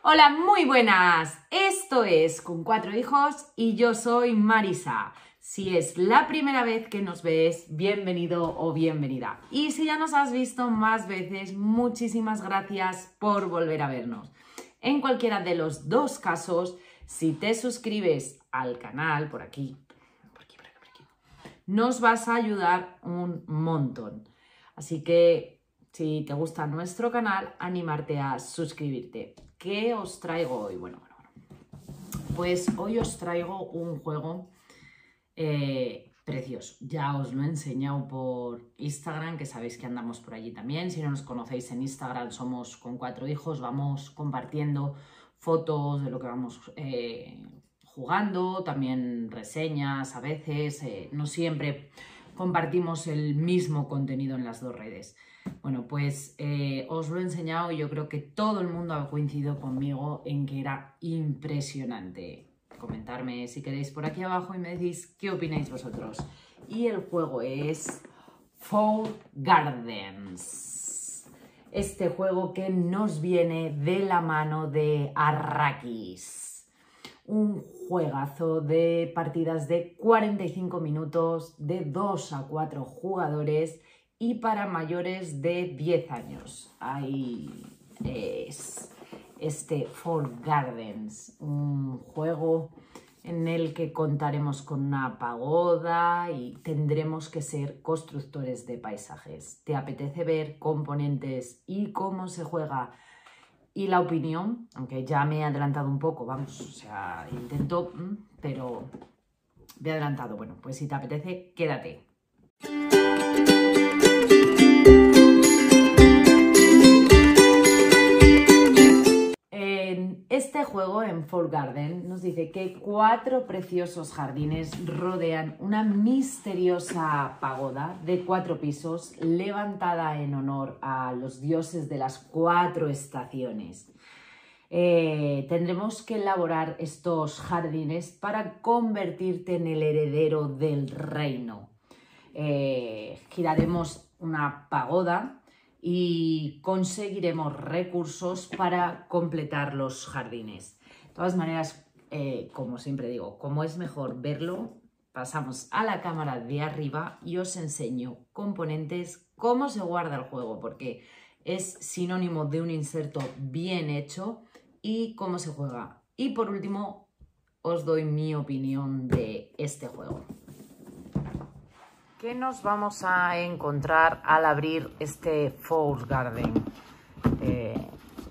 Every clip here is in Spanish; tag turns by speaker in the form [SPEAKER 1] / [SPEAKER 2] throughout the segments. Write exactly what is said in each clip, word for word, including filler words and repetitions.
[SPEAKER 1] Hola, muy buenas. Esto es Con Cuatro Hijos y yo soy Marisa. Si es la primera vez que nos ves, bienvenido o bienvenida. Y si ya nos has visto más veces, muchísimas gracias por volver a vernos. En cualquiera de los dos casos, si te suscribes al canal, por aquí, por aquí, por aquí, por aquí, nos vas a ayudar un montón. Así que, si te gusta nuestro canal, animarte a suscribirte. ¿Qué os traigo hoy? Bueno, bueno, bueno. Pues hoy os traigo un juego eh, precioso. Ya os lo he enseñado por Instagram, que sabéis que andamos por allí también. Si no nos conocéis en Instagram, somos Con Cuatro Hijos. Vamos compartiendo fotos de lo que vamos eh, jugando, también reseñas a veces. Eh, no siempre compartimos el mismo contenido en las dos redes. Bueno, pues eh, os lo he enseñado y yo creo que todo el mundo ha coincidido conmigo en que era impresionante. Comentarme si queréis por aquí abajo y me decís qué opináis vosotros. Y el juego es Fall Gardens. Este juego que nos viene de la mano de Arrakis. Un juegazo de partidas de cuarenta y cinco minutos, de dos a cuatro jugadores y para mayores de diez años. Ahí es este Fall Gardens, un juego en el que contaremos con una pagoda y tendremos que ser constructores de paisajes. ¿Te apetece ver componentes y cómo se juega? Y la opinión, aunque ya me he adelantado un poco, vamos, o sea, intento, pero me he adelantado. Bueno, pues si te apetece, quédate. En este juego, en Fall Garden, nos dice que cuatro preciosos jardines rodean una misteriosa pagoda de cuatro pisos levantada en honor a los dioses de las cuatro estaciones. Eh, tendremos que elaborar estos jardines para convertirte en el heredero del reino. Eh, giraremos una pagoda y conseguiremos recursos para completar los jardines. De todas maneras, eh, como siempre digo, como es mejor verlo, pasamos a la cámara de arriba y os enseño componentes, cómo se guarda el juego, porque es sinónimo de un inserto bien hecho, y cómo se juega. Y por último, os doy mi opinión de este juego. ¿Qué nos vamos a encontrar al abrir este Fall Garden? Eh,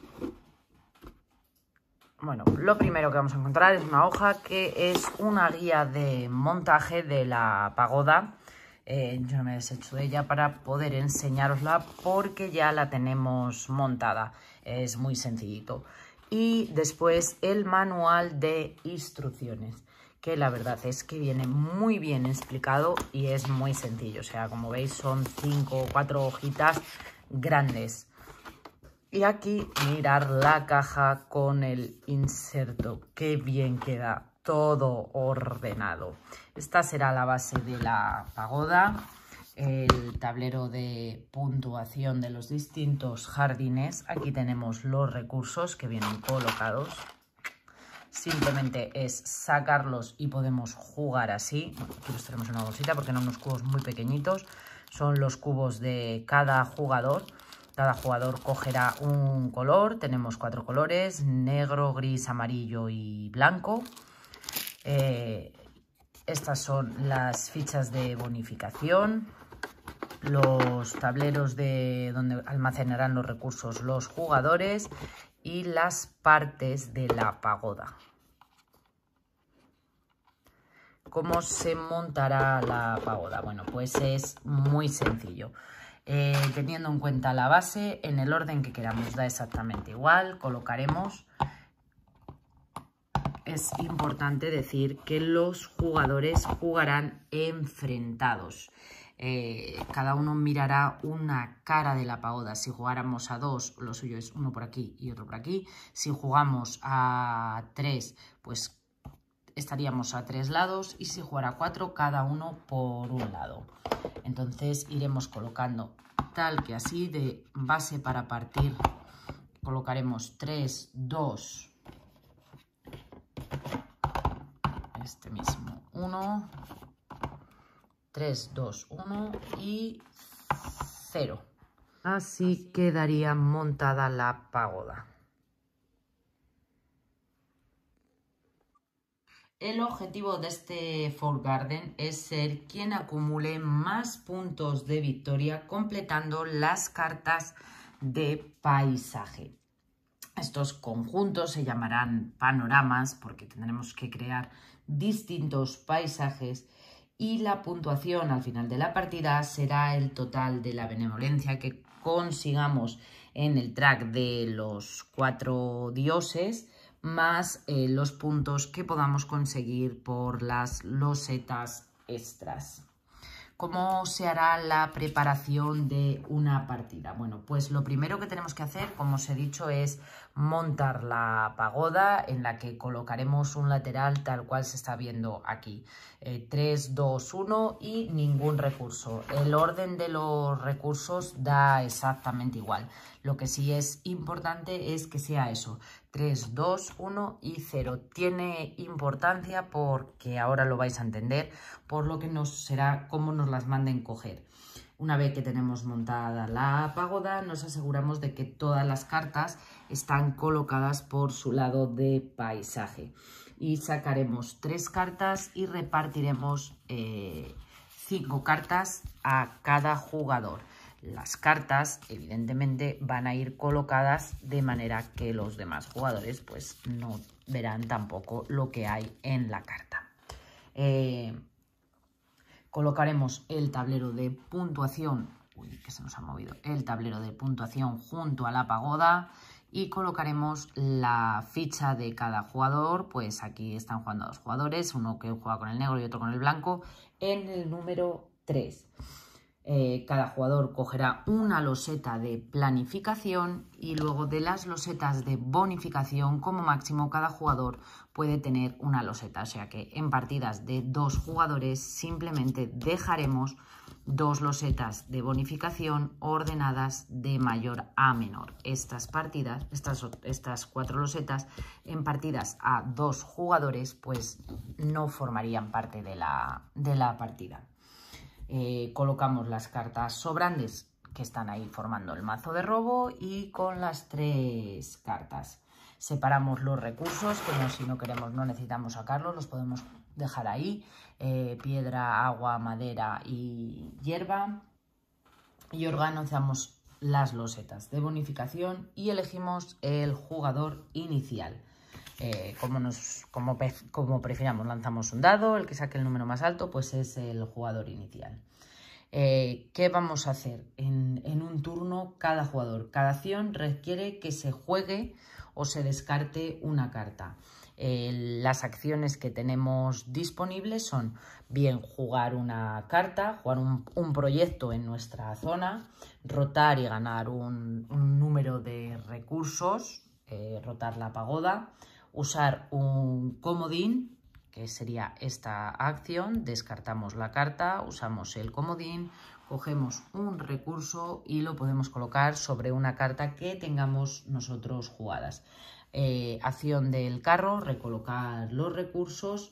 [SPEAKER 1] bueno, lo primero que vamos a encontrar es una hoja que es una guía de montaje de la pagoda. Eh, yo no me he deshecho de ella para poder enseñarosla porque ya la tenemos montada. Es muy sencillito. Y después el manual de instrucciones, que la verdad es que viene muy bien explicado y es muy sencillo. O sea, como veis, son cinco o cuatro hojitas grandes. Y aquí mirar la caja con el inserto. Qué bien queda todo ordenado. Esta será la base de la pagoda. El tablero de puntuación de los distintos jardines. Aquí tenemos los recursos que vienen colocados. Simplemente es sacarlos y podemos jugar así. Bueno, aquí los tenemos en una bolsita porque eran unos cubos muy pequeñitos. Son los cubos de cada jugador. Cada jugador cogerá un color. Tenemos cuatro colores: negro, gris, amarillo y blanco. Eh, estas son las fichas de bonificación. Los tableros de donde almacenarán los recursos los jugadores y las partes de la pagoda. ¿Cómo se montará la pagoda? Bueno, pues es muy sencillo. Eh, teniendo en cuenta la base, en el orden que queramos, da exactamente igual. Colocaremos. Es importante decir que los jugadores jugarán enfrentados. Eh, cada uno mirará una cara de la pagoda. Si jugáramos a dos, lo suyo es uno por aquí y otro por aquí. Si jugamos a tres, pues estaríamos a tres lados. Y si jugara a cuatro, cada uno por un lado. Entonces iremos colocando tal que así de base para partir colocaremos tres, dos, este mismo, uno, tres, dos, uno y cero. Así quedaría montada la pagoda. El objetivo de este Fort Garden es ser quien acumule más puntos de victoria completando las cartas de paisaje. Estos conjuntos se llamarán panoramas porque tendremos que crear distintos paisajes y la puntuación al final de la partida será el total de la benevolencia que consigamos en el track de los cuatro dioses más eh, los puntos que podamos conseguir por las losetas extras. ¿Cómo se hará la preparación de una partida? Bueno, pues lo primero que tenemos que hacer, como os he dicho, es montar la pagoda en la que colocaremos un lateral tal cual se está viendo aquí. Eh, tres, dos, uno y ningún recurso. El orden de los recursos da exactamente igual. Lo que sí es importante es que sea eso, tres, dos, uno y cero. Tiene importancia porque ahora lo vais a entender, por lo que nos será cómo nos las manden coger. Una vez que tenemos montada la pagoda, nos aseguramos de que todas las cartas están colocadas por su lado de paisaje. Y sacaremos tres cartas y repartiremos eh, cinco cartas a cada jugador. Las cartas, evidentemente, van a ir colocadas de manera que los demás jugadores pues, no verán tampoco lo que hay en la carta. Eh, colocaremos el tablero de puntuación, uy, que se nos ha movido, el tablero de puntuación junto a la pagoda y colocaremos la ficha de cada jugador, pues aquí están jugando dos jugadores, uno que juega con el negro y otro con el blanco, en el número tres. Eh, cada jugador cogerá una loseta de planificación y luego de las losetas de bonificación, como máximo cada jugador puede tener una loseta. O sea que en partidas de dos jugadores simplemente dejaremos dos losetas de bonificación ordenadas de mayor a menor. Estas partidas, estas, estas cuatro losetas en partidas a dos jugadores pues no formarían parte de la, de la partida. Eh, colocamos las cartas sobrantes que están ahí formando el mazo de robo y con las tres cartas separamos los recursos, como si no queremos, no necesitamos sacarlos, los podemos dejar ahí, eh, piedra, agua, madera y hierba, y organizamos las losetas de bonificación y elegimos el jugador inicial. Eh, como, nos, como, como prefiramos, lanzamos un dado, el que saque el número más alto pues es el jugador inicial. Eh, ¿Qué vamos a hacer? En, en un turno cada jugador, cada acción requiere que se juegue o se descarte una carta. Eh, las acciones que tenemos disponibles son bien jugar una carta, jugar un, un proyecto en nuestra zona, rotar y ganar un, un número de recursos, eh, rotar la pagoda, usar un comodín, que sería esta acción, descartamos la carta, usamos el comodín, cogemos un recurso y lo podemos colocar sobre una carta que tengamos nosotros jugadas. Eh, acción del carro, recolocar los recursos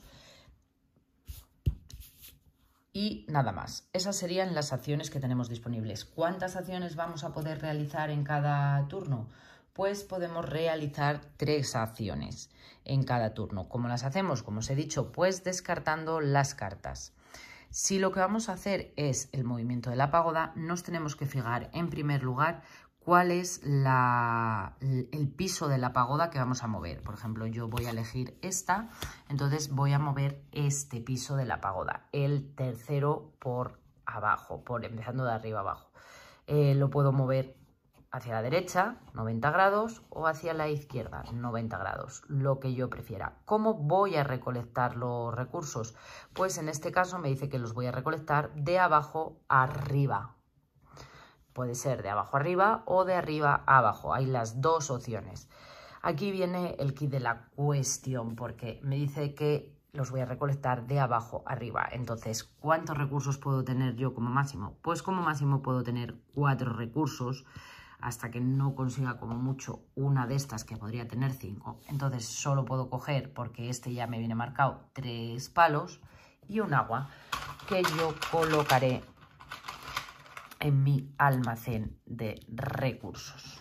[SPEAKER 1] y nada más. Esas serían las acciones que tenemos disponibles. ¿Cuántas acciones vamos a poder realizar en cada turno? Pues podemos realizar tres acciones en cada turno. ¿Cómo las hacemos? Como os he dicho, pues descartando las cartas. Si lo que vamos a hacer es el movimiento de la pagoda, nos tenemos que fijar en primer lugar cuál es la, el piso de la pagoda que vamos a mover. Por ejemplo, yo voy a elegir esta, entonces voy a mover este piso de la pagoda, el tercero por abajo, por empezando de arriba abajo. Eh, lo puedo mover hacia la derecha, noventa grados, o hacia la izquierda, noventa grados, lo que yo prefiera. ¿Cómo voy a recolectar los recursos? Pues en este caso me dice que los voy a recolectar de abajo arriba. Puede ser de abajo arriba o de arriba a abajo, hay las dos opciones. Aquí viene el kit de la cuestión, porque me dice que los voy a recolectar de abajo arriba. Entonces, ¿cuántos recursos puedo tener yo como máximo? Pues como máximo puedo tener cuatro recursos. hasta que no consiga como mucho una de estas, que podría tener cinco. Entonces solo puedo coger, porque este ya me viene marcado, tres palos y un agua que yo colocaré en mi almacén de recursos.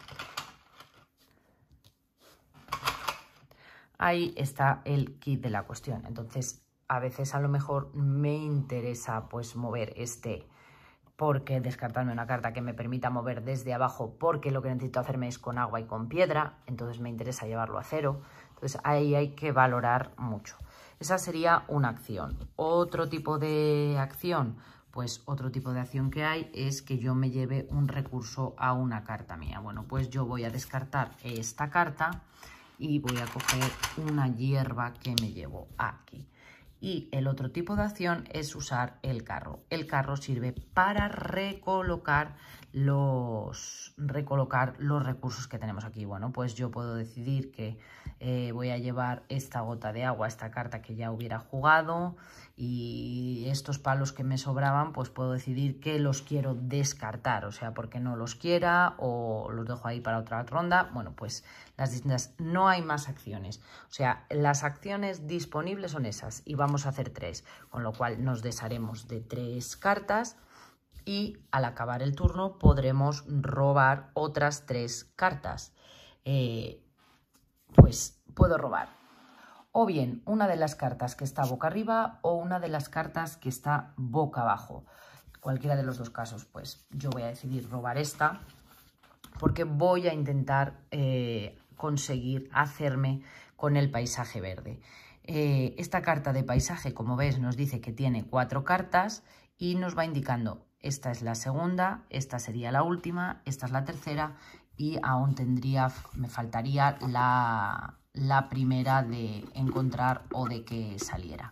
[SPEAKER 1] Ahí está el kit de la cuestión. Entonces, a veces a lo mejor me interesa pues mover este, porque descartarme una carta que me permita mover desde abajo, porque lo que necesito hacerme es con agua y con piedra, entonces me interesa llevarlo a cero. Entonces ahí hay que valorar mucho. Esa sería una acción. Otro tipo de acción, pues otro tipo de acción que hay es que yo me lleve un recurso a una carta mía. Bueno, pues yo voy a descartar esta carta y voy a coger una hierba que me llevo aquí. Y el otro tipo de acción es usar el carro. El carro sirve para recolocar los, recolocar los recursos que tenemos aquí. Bueno, pues yo puedo decidir que eh, voy a llevar esta gota de agua, esta carta que ya hubiera jugado, y estos palos que me sobraban, pues puedo decidir que los quiero descartar, o sea, porque no los quiera o los dejo ahí para otra ronda. Bueno, pues las distintas, no hay más acciones, o sea, las acciones disponibles son esas y vamos a hacer tres, con lo cual nos desharemos de tres cartas y al acabar el turno podremos robar otras tres cartas. Eh, pues puedo robar o bien una de las cartas que está boca arriba o una de las cartas que está boca abajo. Cualquiera de los dos casos, pues yo voy a decidir robar esta, porque voy a intentar eh, conseguir hacerme con el paisaje verde. Eh, esta carta de paisaje, como ves, nos dice que tiene cuatro cartas y nos va indicando: esta es la segunda, esta sería la última, esta es la tercera y aún tendría, me faltaría la, la primera de encontrar o de que saliera.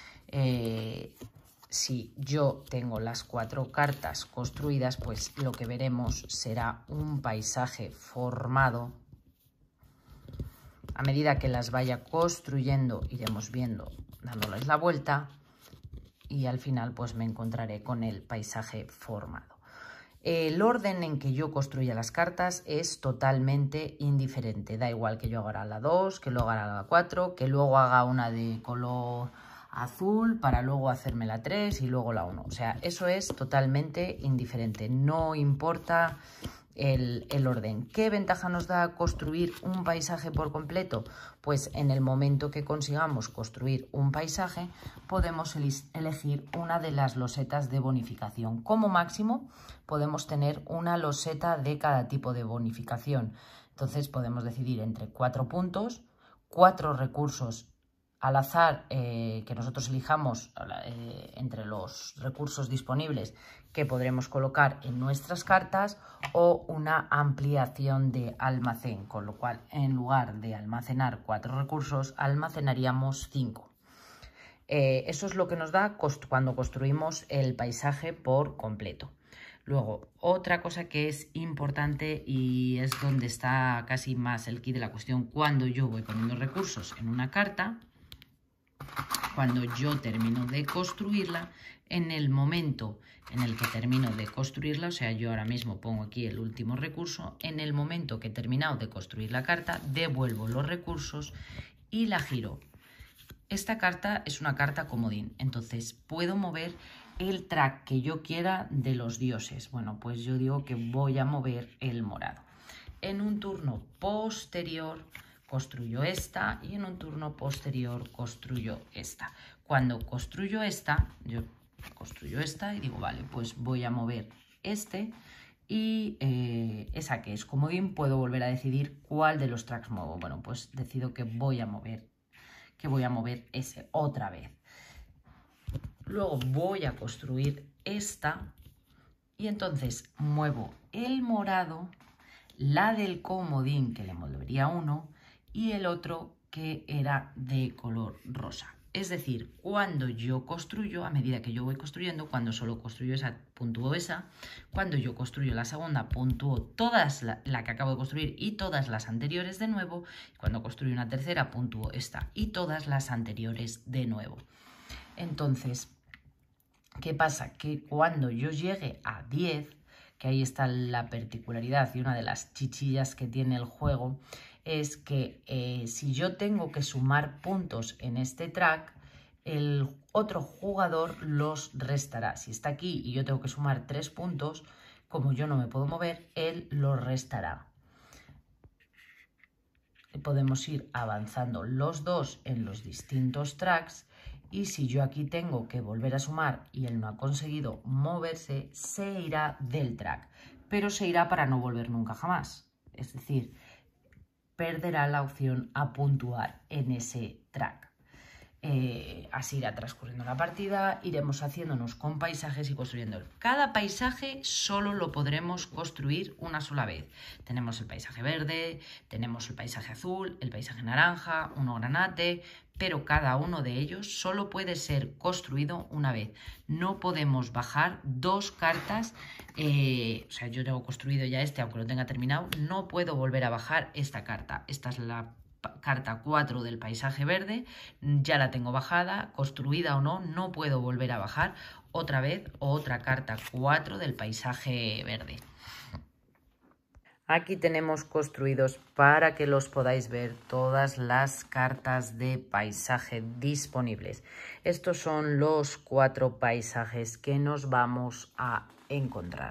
[SPEAKER 1] Eh, si yo tengo las cuatro cartas construidas, pues lo que veremos será un paisaje formado. A medida que las vaya construyendo, iremos viendo, dándoles la vuelta, y al final pues me encontraré con el paisaje formado. El orden en que yo construya las cartas es totalmente indiferente. Da igual que yo haga la dos, que luego haga la cuatro, que luego haga una de color azul para luego hacerme la tres y luego la uno. O sea, eso es totalmente indiferente. No importa el, el orden. ¿Qué ventaja nos da construir un paisaje por completo? Pues en el momento que consigamos construir un paisaje, podemos elegir una de las losetas de bonificación. Como máximo, podemos tener una loseta de cada tipo de bonificación. Entonces podemos decidir entre cuatro puntos, cuatro recursos al azar eh, que nosotros elijamos eh, entre los recursos disponibles que podremos colocar en nuestras cartas, o una ampliación de almacén, con lo cual en lugar de almacenar cuatro recursos almacenaríamos cinco. Eh, eso es lo que nos da cost- cuando construimos el paisaje por completo. Luego, otra cosa que es importante y es donde está casi más el kit de la cuestión: cuando yo voy poniendo recursos en una carta, cuando yo termino de construirla, en el momento en el que termino de construirla, o sea, yo ahora mismo pongo aquí el último recurso, en el momento que he terminado de construir la carta, devuelvo los recursos y la giro. Esta carta es una carta comodín, entonces puedo mover el track que yo quiera de los dioses. Bueno, pues yo digo que voy a mover el morado. En un turno posterior construyo esta y en un turno posterior construyo esta. Cuando construyo esta, yo construyo esta y digo, vale, pues voy a mover este, y eh, esa que es comodín puedo volver a decidir cuál de los tracks muevo. Bueno, pues decido que voy a mover, que voy a mover ese otra vez. Luego voy a construir esta y entonces muevo el morado, la del comodín que le movería uno y el otro que era de color rosa. Es decir, cuando yo construyo, a medida que yo voy construyendo, cuando solo construyo esa, puntúo esa. Cuando yo construyo la segunda, puntúo todas la, la que acabo de construir y todas las anteriores de nuevo. Cuando construyo una tercera, puntúo esta y todas las anteriores de nuevo. Entonces, ¿qué pasa? Que cuando yo llegue a diez, que ahí está la particularidad y una de las chichillas que tiene el juego, es que eh, si yo tengo que sumar puntos en este track, el otro jugador los restará. Si está aquí y yo tengo que sumar tres puntos, como yo no me puedo mover, él los restará. Podemos ir avanzando los dos en los distintos tracks y si yo aquí tengo que volver a sumar y él no ha conseguido moverse, se irá del track, pero se irá para no volver nunca jamás. Es decir, perderá la opción a puntuar en ese track. Eh, así irá transcurriendo la partida, iremos haciéndonos con paisajes y construyendo. Cada paisaje solo lo podremos construir una sola vez. Tenemos el paisaje verde, tenemos el paisaje azul, el paisaje naranja, uno granate, pero cada uno de ellos solo puede ser construido una vez. No podemos bajar dos cartas, eh, o sea, yo tengo construido ya este, aunque lo tenga terminado, no puedo volver a bajar esta carta. Esta es la carta cuatro del paisaje verde, ya la tengo bajada, construida o no, no puedo volver a bajar otra vez otra carta cuatro del paisaje verde. Aquí tenemos construidos, para que los podáis ver, todas las cartas de paisaje disponibles. Estos son los cuatro paisajes que nos vamos a encontrar.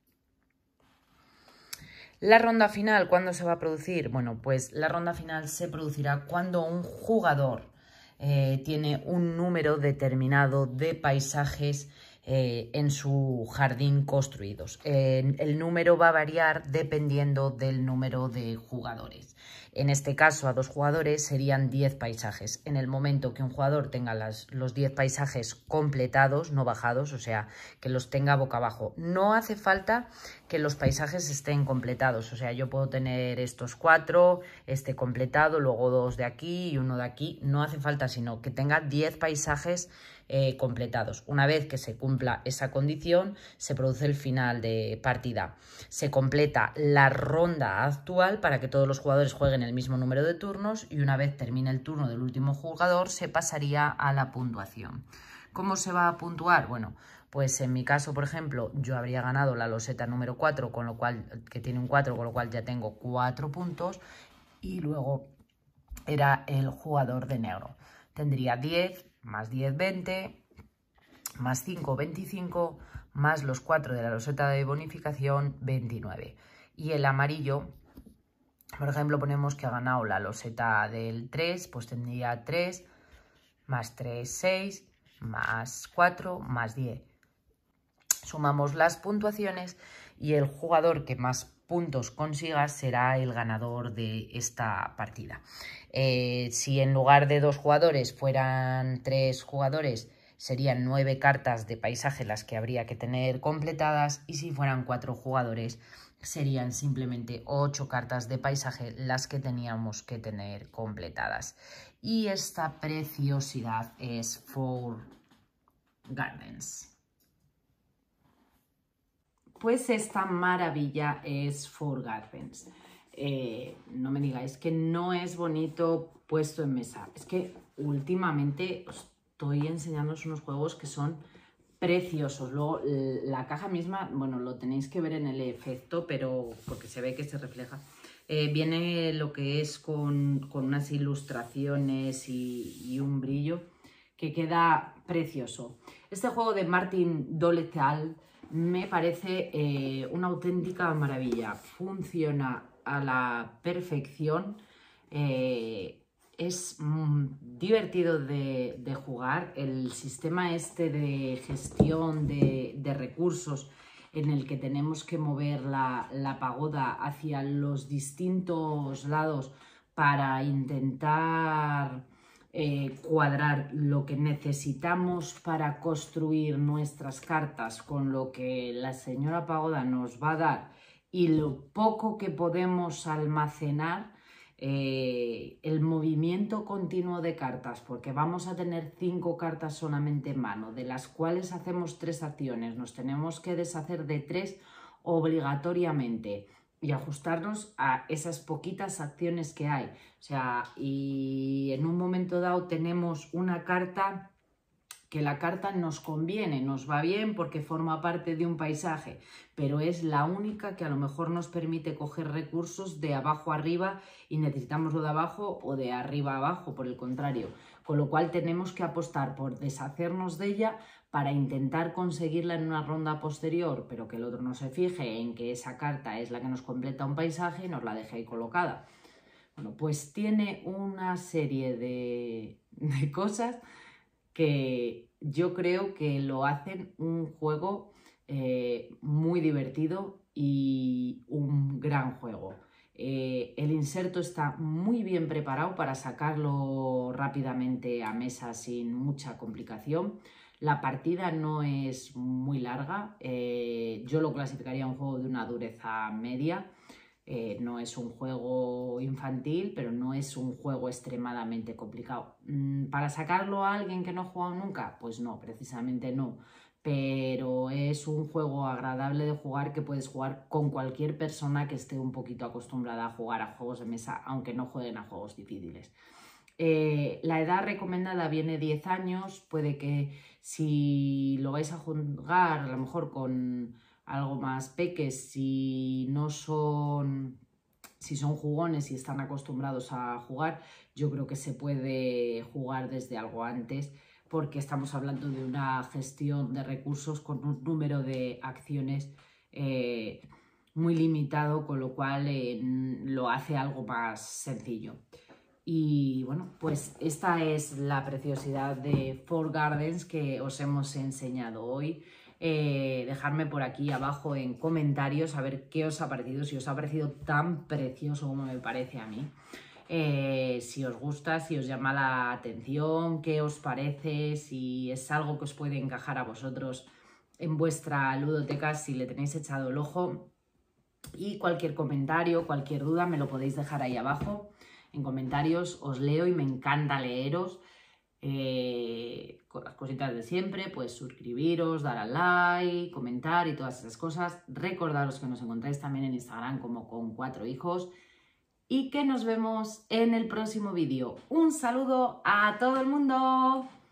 [SPEAKER 1] La ronda final, ¿cuándo se va a producir? Bueno, pues la ronda final se producirá cuando un jugador eh, tiene un número determinado de paisajes eh, en su jardín construidos. Eh, el número va a variar dependiendo del número de jugadores. En este caso, a dos jugadores serían diez paisajes. En el momento que un jugador tenga las, los diez paisajes completados, no bajados, o sea, que los tenga boca abajo, no hace falta que los paisajes estén completados. O sea, yo puedo tener estos cuatro, este completado, luego dos de aquí y uno de aquí. No hace falta, sino que tenga diez paisajes eh, completados. Una vez que se cumpla esa condición, se produce el final de partida. Se completa la ronda actual para que todos los jugadores jueguen el mismo número de turnos y una vez termine el turno del último jugador, se pasaría a la puntuación. ¿Cómo se va a puntuar? Bueno, pues en mi caso, por ejemplo, yo habría ganado la loseta número cuatro, con lo cual, que tiene un cuatro, con lo cual ya tengo cuatro puntos, y luego era el jugador de negro. Tendría diez, más diez, veinte, más cinco, veinticinco, más los cuatro de la loseta de bonificación, veintinueve. Y el amarillo, por ejemplo, ponemos que ha ganado la loseta del tres, pues tendría tres, más tres, seis, más cuatro, más diez. Sumamos las puntuaciones y el jugador que más puntos consiga será el ganador de esta partida. Eh, si en lugar de dos jugadores fueran tres jugadores, serían nueve cartas de paisaje las que habría que tener completadas, y si fueran cuatro jugadores serían simplemente ocho cartas de paisaje las que teníamos que tener completadas. Y esta preciosidad es Four Gardens. Pues esta maravilla es Four Gardens. Eh, no me digáis que no es bonito puesto en mesa. Es que últimamente os estoy enseñándoos unos juegos que son preciosos. Luego la caja misma, bueno, lo tenéis que ver en el efecto, pero porque se ve que se refleja. Eh, viene lo que es con, con unas ilustraciones y, y un brillo que queda precioso. Este juego de Martin Doletal me parece eh, una auténtica maravilla. Funciona a la perfección. Eh, es mm, divertido de, de jugar. El sistema este de gestión de, de recursos, en el que tenemos que mover la, la pagoda hacia los distintos lados para intentar eh, cuadrar lo que necesitamos para construir nuestras cartas con lo que la señora pagoda nos va a dar y lo poco que podemos almacenar. Eh, el movimiento continuo de cartas, porque vamos a tener cinco cartas solamente en mano, de las cuales hacemos tres acciones, nos tenemos que deshacer de tres obligatoriamente y ajustarnos a esas poquitas acciones que hay. O sea, y en un momento dado tenemos una carta que la carta nos conviene, nos va bien porque forma parte de un paisaje, pero es la única que a lo mejor nos permite coger recursos de abajo a arriba y necesitamos lo de abajo o de arriba a abajo, por el contrario. Con lo cual tenemos que apostar por deshacernos de ella para intentar conseguirla en una ronda posterior, pero que el otro no se fije en que esa carta es la que nos completa un paisaje y nos la deje ahí colocada. Bueno, pues tiene una serie de, de cosas que yo creo que lo hacen un juego eh, muy divertido y un gran juego. Eh, el inserto está muy bien preparado para sacarlo rápidamente a mesa sin mucha complicación. La partida no es muy larga, eh, yo lo clasificaría un juego de una dureza media. Eh, no es un juego infantil, pero no es un juego extremadamente complicado. Mm, ¿Para sacarlo a alguien que no ha jugado nunca? Pues no, precisamente no. Pero es un juego agradable de jugar que puedes jugar con cualquier persona que esté un poquito acostumbrada a jugar a juegos de mesa, aunque no jueguen a juegos difíciles. Eh, la edad recomendada viene diez años, puede que si lo vais a jugar a lo mejor con algo más peques, si no son, si son jugones y están acostumbrados a jugar, yo creo que se puede jugar desde algo antes, porque estamos hablando de una gestión de recursos con un número de acciones eh, muy limitado, con lo cual eh, lo hace algo más sencillo. Y bueno, pues esta es la preciosidad de Four Gardens que os hemos enseñado hoy. Eh, dejadme por aquí abajo en comentarios a ver qué os ha parecido, si os ha parecido tan precioso como me parece a mí. Eh, si os gusta, si os llama la atención, qué os parece, si es algo que os puede encajar a vosotros en vuestra ludoteca, si le tenéis echado el ojo. Y cualquier comentario, cualquier duda me lo podéis dejar ahí abajo en comentarios, os leo y me encanta leeros. Eh, con las cositas de siempre, pues suscribiros, dar al like, comentar y todas esas cosas. Recordaros que nos encontráis también en Instagram como Con Cuatro Hijos y que nos vemos en el próximo vídeo. Un saludo a todo el mundo.